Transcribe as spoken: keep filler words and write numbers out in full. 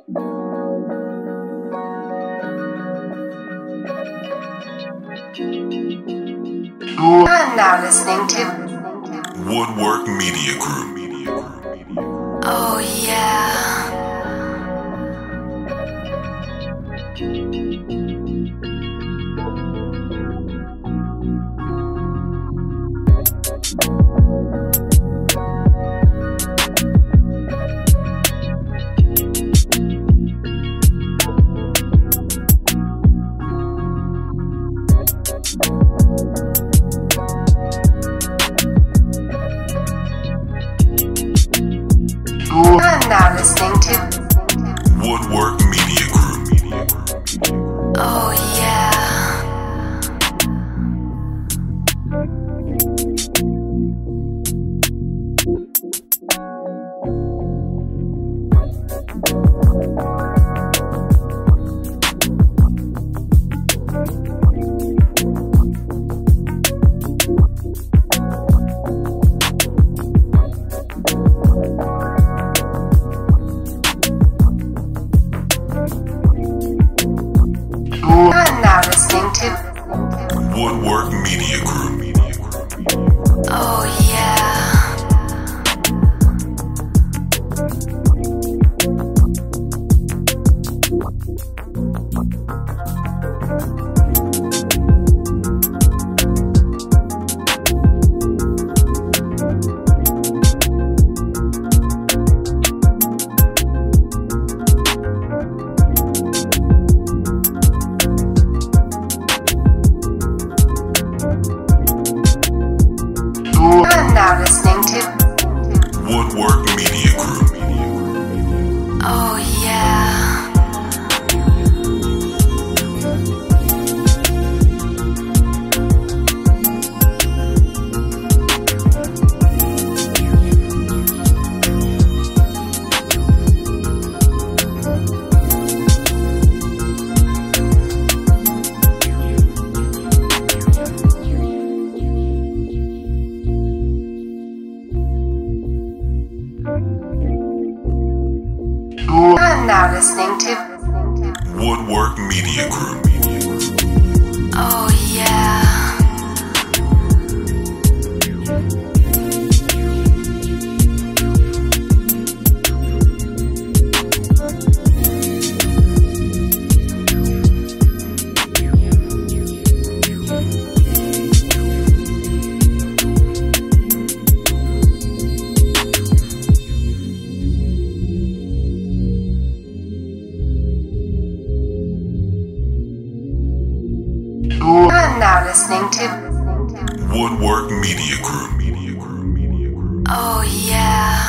I'm now listening to Woodwork Media Group. Oh yeah. I'm now listening to Woodwork Media Group. Oh yeah. I'm now listening to Woodwork Media Group. Oh yeah. I'm now listening to Woodwork Media Group. Oh yeah. I'm now listening to Woodwork Media Group. Oh yeah. I'm now listening to Woodwork Media Group. Oh yeah.